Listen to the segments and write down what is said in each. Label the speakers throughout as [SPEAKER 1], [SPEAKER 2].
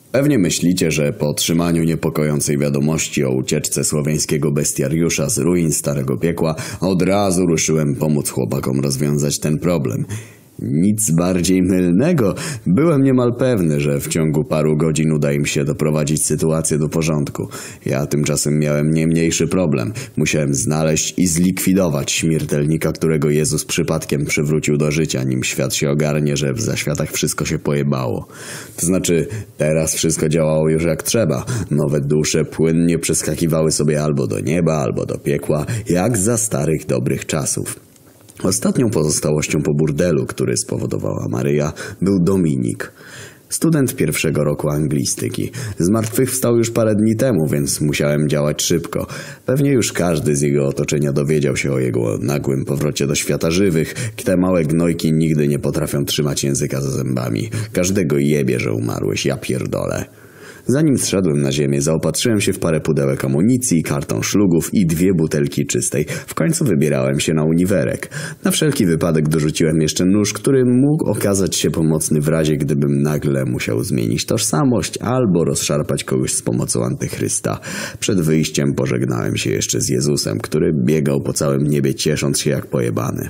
[SPEAKER 1] Pewnie myślicie, że po otrzymaniu niepokojącej wiadomości o ucieczce słowiańskiego bestiariusza z ruin Starego Piekła od razu ruszyłem pomóc chłopakom rozwiązać ten problem. Nic bardziej mylnego. Byłem niemal pewny, że w ciągu paru godzin uda im się doprowadzić sytuację do porządku. Ja tymczasem miałem nie mniejszy problem. Musiałem znaleźć i zlikwidować śmiertelnika, którego Jezus przypadkiem przywrócił do życia, nim świat się ogarnie, że w zaświatach wszystko się pojebało. To znaczy, teraz wszystko działało już jak trzeba. Nowe dusze płynnie przeskakiwały sobie albo do nieba, albo do piekła, jak za starych dobrych czasów. Ostatnią pozostałością po burdelu, który spowodowała Maryja, był Dominik. Student pierwszego roku anglistyki. Zmartwychwstał już parę dni temu, więc musiałem działać szybko. Pewnie już każdy z jego otoczenia dowiedział się o jego nagłym powrocie do świata żywych. Te małe gnojki nigdy nie potrafią trzymać języka za zębami. Każdego jebie, że umarłeś, ja pierdolę. Zanim zszedłem na ziemię, zaopatrzyłem się w parę pudełek amunicji, karton szlugów i 2 butelki czystej. W końcu wybierałem się na uniwerek. Na wszelki wypadek dorzuciłem jeszcze nóż, który mógł okazać się pomocny w razie, gdybym nagle musiał zmienić tożsamość albo rozszarpać kogoś z pomocą antychrysta. Przed wyjściem pożegnałem się jeszcze z Jezusem, który biegał po całym niebie, ciesząc się jak pojebany.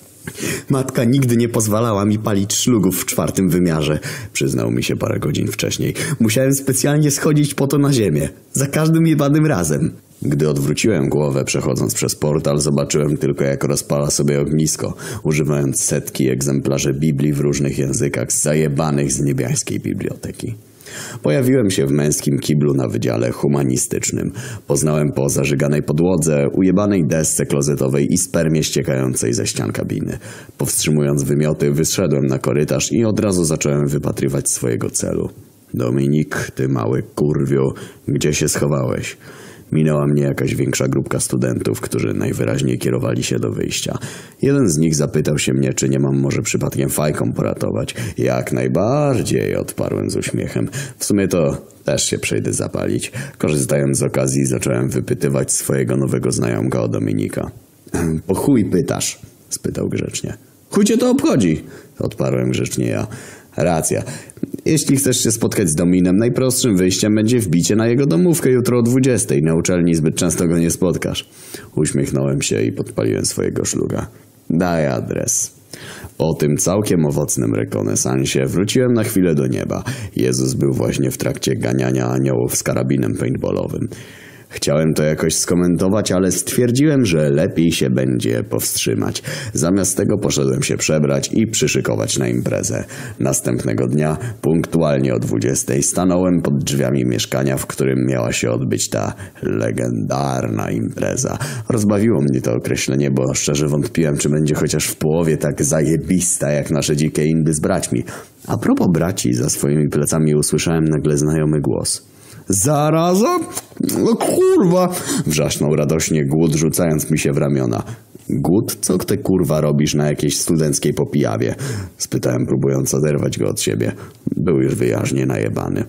[SPEAKER 1] Matka nigdy nie pozwalała mi palić szlugów w 4. wymiarze, przyznał mi się parę godzin wcześniej. Musiałem specjalnie schodzić po to na ziemię. Za każdym jebanym razem. Gdy odwróciłem głowę przechodząc przez portal, zobaczyłem tylko jak rozpala sobie ognisko, używając setki egzemplarzy Biblii w różnych językach zajebanych z niebiańskiej biblioteki. Pojawiłem się w męskim kiblu na wydziale humanistycznym. Poznałem po zażyganej podłodze, ujebanej desce klozetowej i spermie ściekającej ze ścian kabiny. Powstrzymując wymioty, wyszedłem na korytarz i od razu zacząłem wypatrywać swojego celu. Dominik, ty mały kurwiu, gdzie się schowałeś? Minęła mnie jakaś większa grupka studentów, którzy najwyraźniej kierowali się do wyjścia. Jeden z nich zapytał się mnie, czy nie mam może przypadkiem fajką poratować. Jak najbardziej, odparłem z uśmiechem. W sumie to też się przejdę zapalić. Korzystając z okazji, zacząłem wypytywać swojego nowego znajomka o Dominika. Po chuj pytasz? Spytał grzecznie. Chuj cię to obchodzi? Odparłem grzecznie ja. Racja. Jeśli chcesz się spotkać z Dominem, najprostszym wyjściem będzie wbicie na jego domówkę jutro o 20:00. Na uczelni zbyt często go nie spotkasz. Uśmiechnąłem się i podpaliłem swojego szluga. Daj adres. Po tym całkiem owocnym rekonesansie wróciłem na chwilę do nieba. Jezus był właśnie w trakcie ganiania aniołów z karabinem paintballowym. Chciałem to jakoś skomentować, ale stwierdziłem, że lepiej się będzie powstrzymać. Zamiast tego poszedłem się przebrać i przyszykować na imprezę. Następnego dnia, punktualnie o 20:00, stanąłem pod drzwiami mieszkania, w którym miała się odbyć ta legendarna impreza. Rozbawiło mnie to określenie, bo szczerze wątpiłem, czy będzie chociaż w połowie tak zajebista jak nasze dzikie indy z braćmi. A propos braci, za swoimi plecami usłyszałem nagle znajomy głos. Zaraza? No kurwa! Wrzasnął radośnie Głód, rzucając mi się w ramiona. Głód, co ty kurwa robisz na jakiejś studenckiej popijawie? Spytałem, próbując oderwać go od siebie. Był już wyraźnie najebany.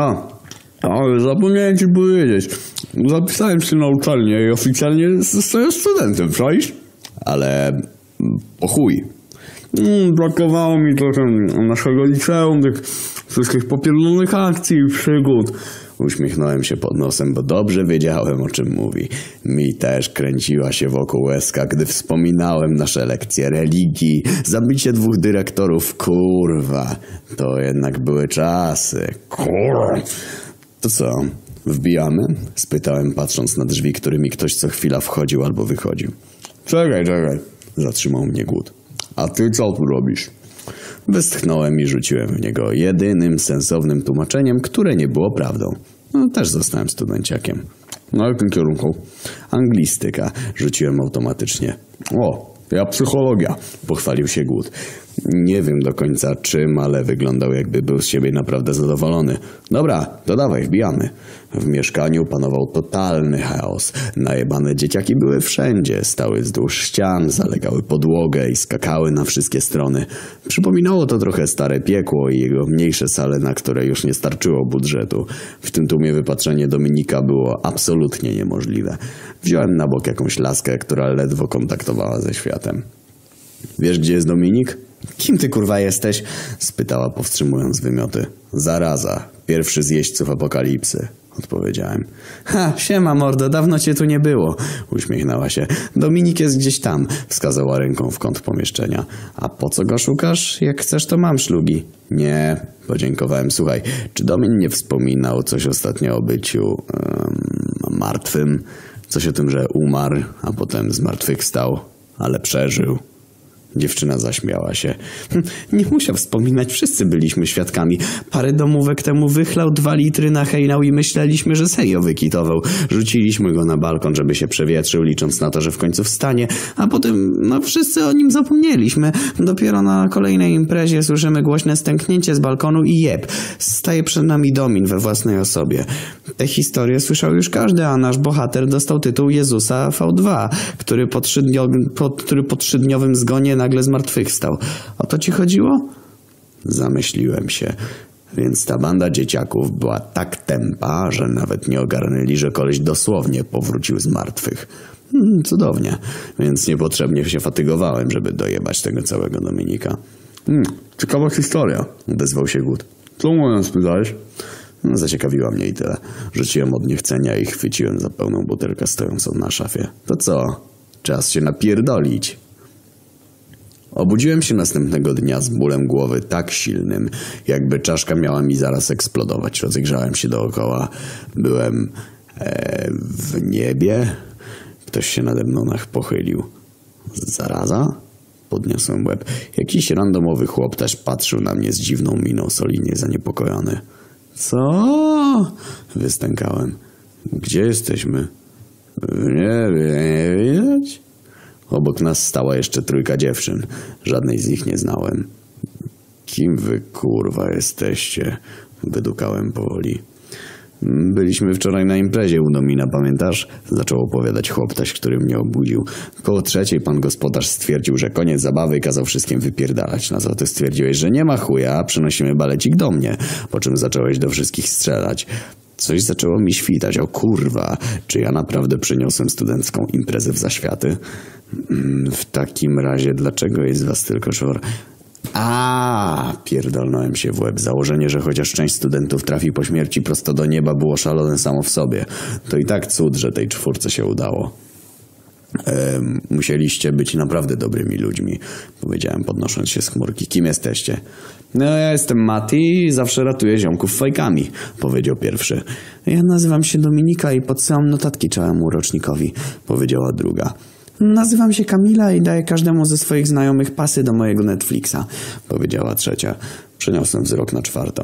[SPEAKER 1] Ale zapomniałem ci powiedzieć. Zapisałem się na uczelnię i oficjalnie zostałem studentem, czaisz? Ale po chuj. Brakowało mi trochę naszego liceum, tych wszystkich popierdolonych akcji i przygód. Uśmiechnąłem się pod nosem, bo dobrze wiedziałem, o czym mówi. Mi też kręciła się wokół łezka, gdy wspominałem nasze lekcje religii, zabicie 2 dyrektorów, kurwa. To jednak były czasy, kurwa. To co, wbijamy? Spytałem, patrząc na drzwi, którymi ktoś co chwila wchodził albo wychodził. Czekaj. Zatrzymał mnie Głód. A ty co tu robisz? Westchnąłem i rzuciłem w niego jedynym sensownym tłumaczeniem, które nie było prawdą. Też zostałem studenciakiem. Na jakim kierunku? Anglistyka. Rzuciłem automatycznie. Ja psychologia. Pochwalił się Głód. Nie wiem do końca czym, ale wyglądał jakby był z siebie naprawdę zadowolony. Dobra, to dawaj, wbijamy. W mieszkaniu panował totalny chaos. Najebane dzieciaki były wszędzie. Stały wzdłuż ścian, zalegały podłogę i skakały na wszystkie strony. Przypominało to trochę Stare Piekło i jego mniejsze sale, na które już nie starczyło budżetu. W tym tłumie wypatrzenie Dominika było absolutnie niemożliwe. Wziąłem na bok jakąś laskę, która ledwo kontaktowała ze światem. Wiesz, gdzie jest Dominik? Kim ty kurwa jesteś? Spytała, powstrzymując wymioty. Zaraza. pierwszy z jeźdźców apokalipsy, odpowiedziałem. Ha, siema mordo, dawno cię tu nie było, uśmiechnęła się. Dominik jest gdzieś tam, wskazała ręką w kąt pomieszczenia. A po co go szukasz? Jak chcesz, to mam szlugi. Nie, podziękowałem. Słuchaj, czy Domin nie wspominał coś ostatnio o byciu martwym? Coś o tym, że umarł, a potem zmartwychwstał, ale przeżył. Dziewczyna zaśmiała się. Nie musiał wspominać, wszyscy byliśmy świadkami. Parę domówek temu wychlał 2 litry na hejnał i myśleliśmy, że serio wykitował. Rzuciliśmy go na balkon, żeby się przewietrzył, licząc na to, że w końcu wstanie, a potem, wszyscy o nim zapomnieliśmy. Dopiero na kolejnej imprezie słyszymy głośne stęknięcie z balkonu i jeb. Staje przed nami Domin we własnej osobie. Tę historię słyszał już każdy, a nasz bohater dostał tytuł Jezusa V2, który po 3-dniowym zgonie nagle zmartwychwstał. O to ci chodziło? Zamyśliłem się. Więc ta banda dzieciaków była tak tępa, że nawet nie ogarnęli, że koleś dosłownie powrócił z martwych. Cudownie. Więc niepotrzebnie się fatygowałem, żeby dojebać tego całego Dominika. Ciekawa historia, odezwał się Gut. Co mu spytałeś? Zaciekawiła mnie i tyle. Rzuciłem od niechcenia i chwyciłem za pełną butelkę stojącą na szafie. To co? Czas się napierdolić. Obudziłem się następnego dnia z bólem głowy tak silnym, jakby czaszka miała mi zaraz eksplodować. Rozejrzałem się dookoła. Byłem w niebie. Ktoś się nade mną pochylił. Zaraza? Podniosłem łeb. Jakiś randomowy chłoptaś patrzył na mnie z dziwną miną, solidnie zaniepokojony. Co? Wystękałem. Gdzie jesteśmy? Nie widać? Obok nas stała jeszcze 3 dziewczyn. Żadnej z nich nie znałem. Kim wy kurwa jesteście? Wydukałem powoli. Byliśmy wczoraj na imprezie u Domina, pamiętasz? Zaczął opowiadać chłoptaś, który mnie obudził. Koło 3:00 pan gospodarz stwierdził, że koniec zabawy i kazał wszystkim wypierdalać. Na co ty stwierdziłeś, że nie ma chuja, przynosimy balecik do mnie. Po czym zacząłeś do wszystkich strzelać. Coś zaczęło mi świtać. O kurwa, czy ja naprawdę przyniosłem studencką imprezę w zaświaty? W takim razie dlaczego jest was tylko 4? Pierdolnąłem się w łeb. Założenie, że chociaż część studentów trafi po śmierci prosto do nieba, było szalone samo w sobie. To i tak cud, że tej 4 się udało. Musieliście być naprawdę dobrymi ludźmi, powiedziałem, podnosząc się z chmurki. Kim jesteście? No, ja jestem Mati i zawsze ratuję ziomków fajkami, powiedział pierwszy. Ja nazywam się Dominika i podsyłam notatki całemu rocznikowi, powiedziała druga. Nazywam się Kamila i daję każdemu ze swoich znajomych pasy do mojego Netflixa, powiedziała trzecia. Przeniosłem wzrok na 4.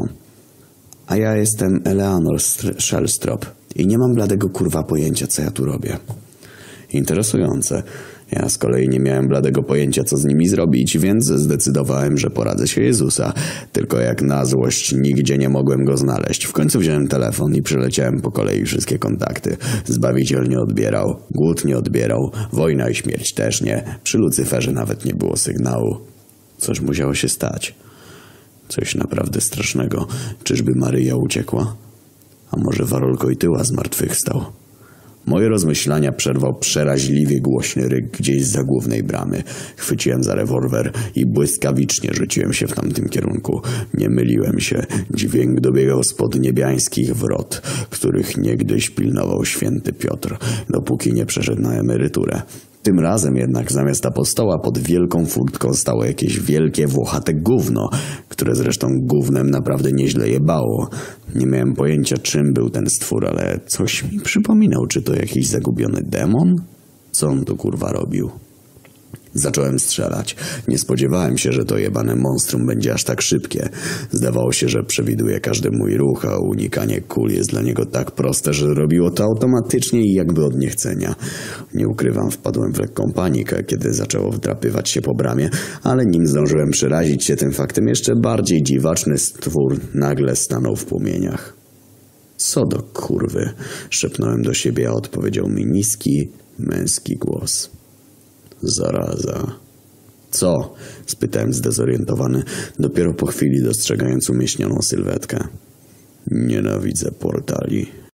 [SPEAKER 1] A ja jestem Eleanor Shellstrop i nie mam bladego kurwa pojęcia, co ja tu robię. Interesujące. Ja z kolei nie miałem bladego pojęcia, co z nimi zrobić, więc zdecydowałem, że poradzę się Jezusa. Tylko jak na złość nigdzie nie mogłem go znaleźć. W końcu wziąłem telefon i przeleciałem po kolei wszystkie kontakty. Zbawiciel nie odbierał, głód nie odbierał, wojna i śmierć też nie. Przy Lucyferze nawet nie było sygnału. Coś musiało się stać. Coś naprawdę strasznego. Czyżby Maryja uciekła? A może Warolko i Tyła zmartwychwstał? Moje rozmyślania przerwał przeraźliwie głośny ryk gdzieś zza głównej bramy. Chwyciłem za rewolwer i błyskawicznie rzuciłem się w tamtym kierunku. Nie myliłem się. Dźwięk dobiegał spod niebiańskich wrot, których niegdyś pilnował święty Piotr, dopóki nie przeszedł na emeryturę. Tym razem jednak zamiast apostoła pod wielką furtką stało jakieś wielkie, włochate gówno, które zresztą gównem naprawdę nieźle jebało. Nie miałem pojęcia, czym był ten stwór, ale coś mi przypominał, czy to jakiś zagubiony demon? Co on tu kurwa robił? Zacząłem strzelać. Nie spodziewałem się, że to jebane monstrum będzie aż tak szybkie. Zdawało się, że przewiduje każdy mój ruch, a unikanie kul jest dla niego tak proste, że robiło to automatycznie i jakby od niechcenia. Nie ukrywam, wpadłem w lekką panikę, kiedy zaczęło wdrapywać się po bramie, ale nim zdążyłem przerazić się tym faktem, jeszcze bardziej dziwaczny stwór nagle stanął w płomieniach. Co do kurwy? Szepnąłem do siebie, a odpowiedział mi niski, męski głos. Zaraza. Co? Spytałem zdezorientowany, dopiero po chwili dostrzegając umieśnioną sylwetkę. Nienawidzę portali.